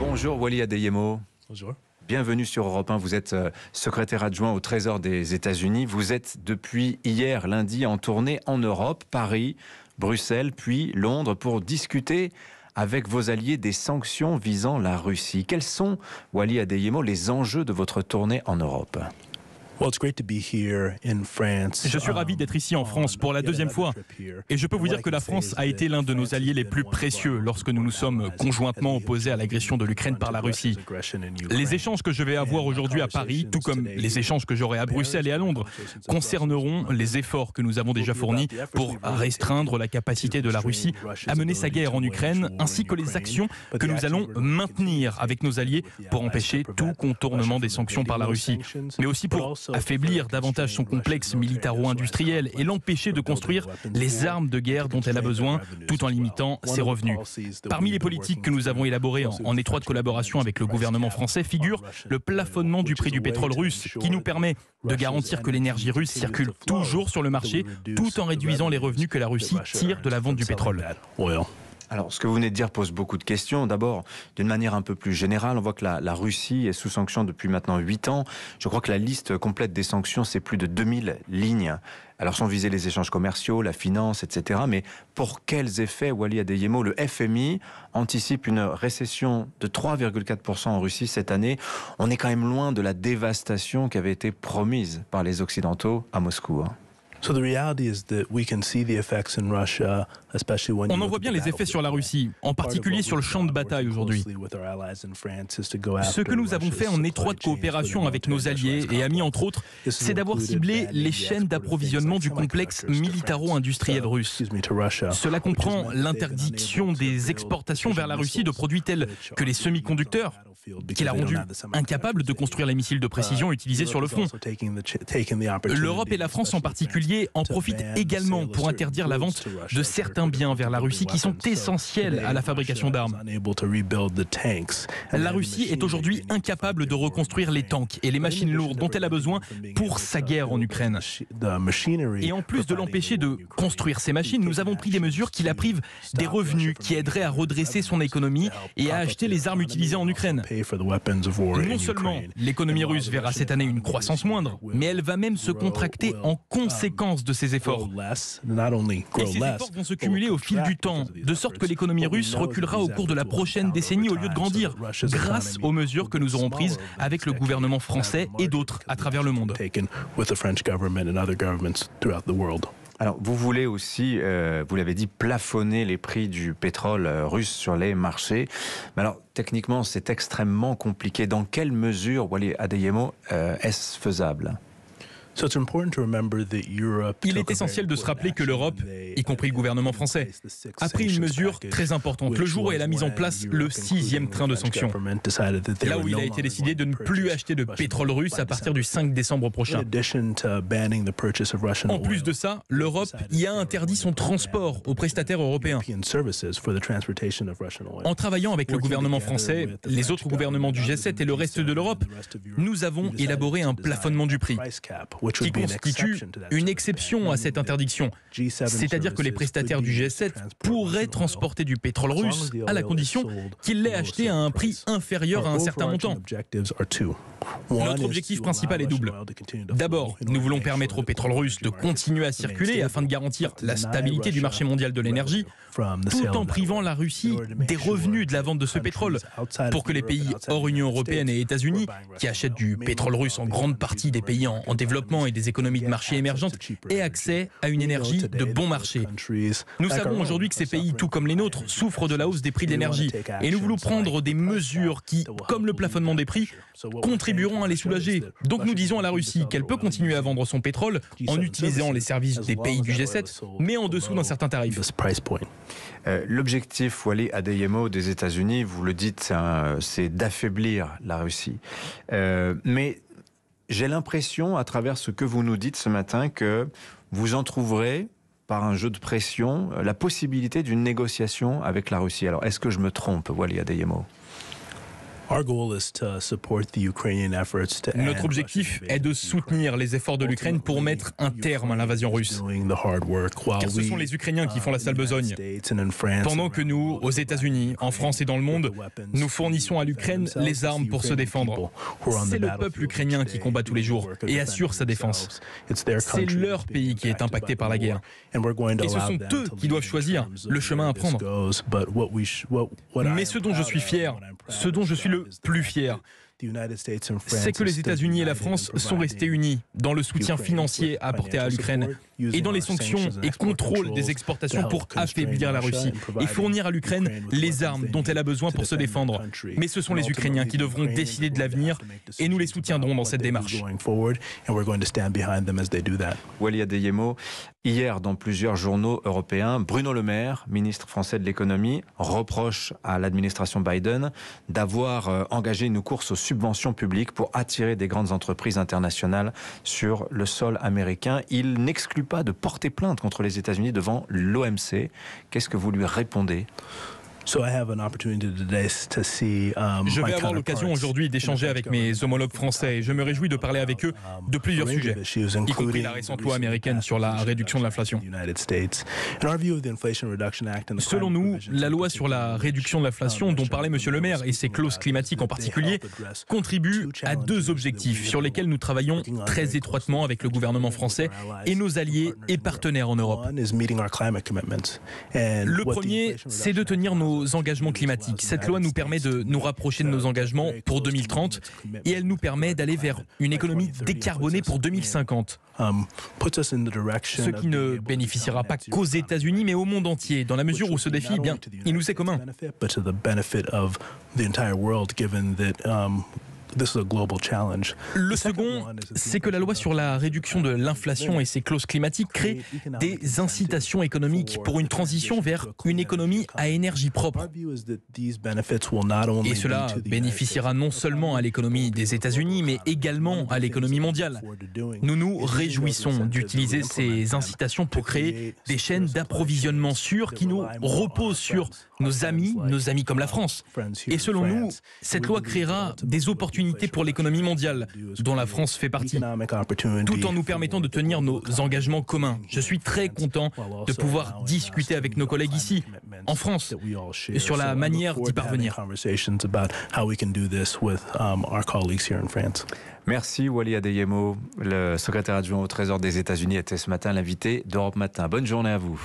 Bonjour Wally Adeyemo. Bonjour. Bienvenue sur Europe 1. Vous êtes secrétaire adjoint au Trésor des États-Unis. Vous êtes depuis hier, lundi, en tournée en Europe, Paris, Bruxelles, puis Londres, pour discuter avec vos alliés des sanctions visant la Russie. Quels sont, Wally Adeyemo, les enjeux de votre tournée en Europe ? Je suis ravi d'être ici en France pour la deuxième fois. Et je peux vous dire que la France a été l'un de nos alliés les plus précieux lorsque nous nous sommes conjointement opposés à l'agression de l'Ukraine par la Russie. Les échanges que je vais avoir aujourd'hui à Paris, tout comme les échanges que j'aurai à Bruxelles et à Londres, concerneront les efforts que nous avons déjà fournis pour restreindre la capacité de la Russie à mener sa guerre en Ukraine, ainsi que les actions que nous allons maintenir avec nos alliés pour empêcher tout contournement des sanctions par la Russie, mais aussi pour affaiblir davantage son complexe militaro-industriel et l'empêcher de construire les armes de guerre dont elle a besoin, tout en limitant ses revenus. Parmi les politiques que nous avons élaborées en étroite collaboration avec le gouvernement français figure le plafonnement du prix du pétrole russe, qui nous permet de garantir que l'énergie russe circule toujours sur le marché, tout en réduisant les revenus que la Russie tire de la vente du pétrole. Alors, ce que vous venez de dire pose beaucoup de questions. D'abord, d'une manière un peu plus générale, on voit que la Russie est sous sanctions depuis maintenant 8 ans. Je crois que la liste complète des sanctions, c'est plus de 2000 lignes. Alors, sont visés les échanges commerciaux, la finance, etc. Mais pour quels effets, Wally Adeyemo? Le FMI anticipe une récession de 3,4% en Russie cette année. On est quand même loin de la dévastation qui avait été promise par les Occidentaux à Moscou. On en voit bien les effets sur la Russie, en particulier sur le champ de bataille aujourd'hui. Ce que nous avons fait en étroite coopération avec nos alliés et amis entre autres, c'est d'avoir ciblé les chaînes d'approvisionnement du complexe militaro-industriel russe. Cela comprend l'interdiction des exportations vers la Russie de produits tels que les semi-conducteurs, qui l'a rendu incapable de construire les missiles de précision utilisés sur le front. L'Europe et la France en particulier en profitent également pour interdire la vente de certains biens vers la Russie qui sont essentiels à la fabrication d'armes. La Russie est aujourd'hui incapable de reconstruire les tanks et les machines lourdes dont elle a besoin pour sa guerre en Ukraine. Et en plus de l'empêcher de construire ces machines, nous avons pris des mesures qui la privent des revenus qui aideraient à redresser son économie et à acheter les armes utilisées en Ukraine. Non seulement l'économie russe verra cette année une croissance moindre, mais elle va même se contracter en conséquence de ces efforts. Et ces efforts vont se cumuler au fil du temps, de sorte que l'économie russe reculera au cours de la prochaine décennie au lieu de grandir, grâce aux mesures que nous aurons prises avec le gouvernement français et d'autres à travers le monde. Alors, vous voulez aussi, vous l'avez dit, plafonner les prix du pétrole russe sur les marchés. Mais alors, techniquement, c'est extrêmement compliqué. Dans quelle mesure, Wally Adeyemo, est-ce faisable ? Il est essentiel de se rappeler que l'Europe, y compris le gouvernement français, a pris une mesure très importante le jour où elle a mis en place le 6e train de sanctions. Là où il a été décidé de ne plus acheter de pétrole russe à partir du 5 décembre prochain. En plus de ça, l'Europe y a interdit son transport aux prestataires européens. En travaillant avec le gouvernement français, les autres gouvernements du G7 et le reste de l'Europe, nous avons élaboré un plafonnement du prix, qui constitue une exception à cette interdiction. C'est-à-dire que les prestataires du G7 pourraient transporter du pétrole russe à la condition qu'ils l'aient acheté à un prix inférieur à un certain montant. Notre objectif principal est double. D'abord, nous voulons permettre au pétrole russe de continuer à circuler afin de garantir la stabilité du marché mondial de l'énergie, tout en privant la Russie des revenus de la vente de ce pétrole, pour que les pays hors Union européenne et États-Unis, qui achètent du pétrole russe en grande partie des pays en développement et des économies de marché émergentes, aient accès à une énergie de bon marché. Nous savons aujourd'hui que ces pays, tout comme les nôtres, souffrent de la hausse des prix de l'énergie, et nous voulons prendre des mesures qui, comme le plafonnement des prix, contribueront à les soulager. Donc nous disons à la Russie qu'elle peut continuer à vendre son pétrole en utilisant les services des pays du G7, mais en dessous d'un certain tarif. L'objectif, Wally Adeyemo, des États-Unis, vous le dites, c'est d'affaiblir la Russie. Mais j'ai l'impression, à travers ce que vous nous dites ce matin, que vous entrouvrez, par un jeu de pression, la possibilité d'une négociation avec la Russie. Alors, est-ce que je me trompe, Wally Adeyemo ? Notre objectif est de soutenir les efforts de l'Ukraine pour mettre un terme à l'invasion russe. Car ce sont les Ukrainiens qui font la sale besogne. Pendant que nous, aux États-Unis, en France et dans le monde, nous fournissons à l'Ukraine les armes pour se défendre. C'est le peuple ukrainien qui combat tous les jours et assure sa défense. C'est leur pays qui est impacté par la guerre. Et ce sont eux qui doivent choisir le chemin à prendre. Mais ce dont je suis fier, ce dont je suis le plus fier, c'est que les États-Unis et la France sont restés unis dans le soutien financier apporté à l'Ukraine et dans les sanctions et contrôles des exportations pour affaiblir la Russie et fournir à l'Ukraine les armes dont elle a besoin pour se défendre. Mais ce sont les Ukrainiens qui devront décider de l'avenir et nous les soutiendrons dans cette démarche. Wally Adeyemo, hier dans plusieurs journaux européens, Bruno Le Maire, ministre français de l'économie, reproche à l'administration Biden d'avoir engagé une course aux subventions publiques pour attirer des grandes entreprises internationales sur le sol américain. Il n'exclut pas de porter plainte contre les États-Unis devant l'OMC. Qu'est-ce que vous lui répondez ? Je vais avoir l'occasion aujourd'hui d'échanger avec mes homologues français et je me réjouis de parler avec eux de plusieurs sujets, y compris la récente loi américaine sur la réduction de l'inflation. Selon nous, la loi sur la réduction de l'inflation dont parlait M. Le Maire et ses clauses climatiques en particulier contribuent à deux objectifs sur lesquels nous travaillons très étroitement avec le gouvernement français et nos alliés et partenaires en Europe. Le premier, c'est de tenir nos engagements climatiques. Cette loi nous permet de nous rapprocher de nos engagements pour 2030 et elle nous permet d'aller vers une économie décarbonée pour 2050. Ce qui ne bénéficiera pas qu'aux États-Unis mais au monde entier, dans la mesure où ce défi, eh bien, il nous est commun. Le second, c'est que la loi sur la réduction de l'inflation et ses clauses climatiques crée des incitations économiques pour une transition vers une économie à énergie propre. Et cela bénéficiera non seulement à l'économie des États-Unis, mais également à l'économie mondiale. Nous nous réjouissons d'utiliser ces incitations pour créer des chaînes d'approvisionnement sûres qui nous reposent sur nos amis comme la France. Et selon nous, cette loi créera des opportunités pour l'économie mondiale, dont la France fait partie, tout en nous permettant de tenir nos engagements communs. Je suis très content de pouvoir discuter avec nos collègues ici, en France, sur la manière d'y parvenir. Merci Wally Adeyemo. Le secrétaire adjoint au Trésor des États-Unis était ce matin l'invité d'Europe Matin. Bonne journée à vous.